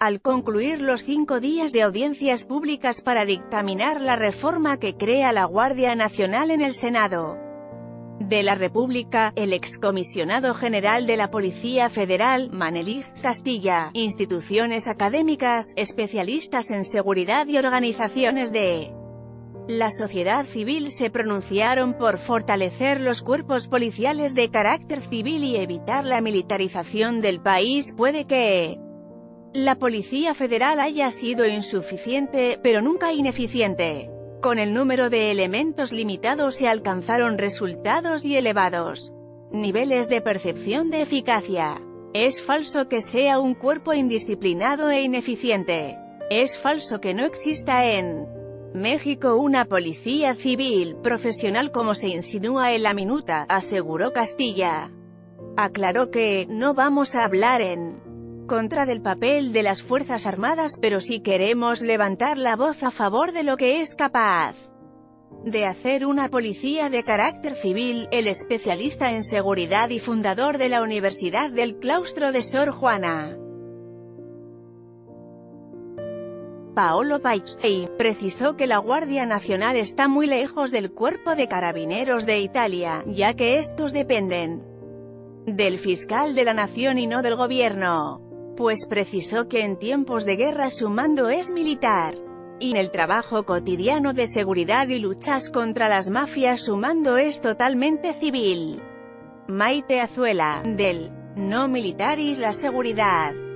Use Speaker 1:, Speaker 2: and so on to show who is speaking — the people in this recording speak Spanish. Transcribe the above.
Speaker 1: Al concluir los 5 días de audiencias públicas para dictaminar la reforma que crea la Guardia Nacional en el Senado de la República, el excomisionado general de la Policía Federal, Manelik Castilla, instituciones académicas, especialistas en seguridad y organizaciones de la sociedad civil se pronunciaron por fortalecer los cuerpos policiales de carácter civil y evitar la militarización del país. Puede que la Policía Federal haya sido insuficiente, pero nunca ineficiente. Con el número de elementos limitados se alcanzaron resultados y elevados niveles de percepción de eficacia. Es falso que sea un cuerpo indisciplinado e ineficiente. Es falso que no exista en México una policía civil profesional como se insinúa en la minuta, aseguró Castilla. Aclaró que no vamos a hablar en contra del papel de las Fuerzas Armadas, pero sí queremos levantar la voz a favor de lo que es capaz de hacer una policía de carácter civil. El especialista en seguridad y fundador de la Universidad del Claustro de Sor Juana, Paolo Paisi, precisó que la Guardia Nacional está muy lejos del Cuerpo de Carabineros de Italia, ya que estos dependen del fiscal de la nación y no del gobierno. Pues precisó que en tiempos de guerra su mando es militar, y en el trabajo cotidiano de seguridad y luchas contra las mafias su mando es totalmente civil. Maite Azuela, del No Militaris la Seguridad.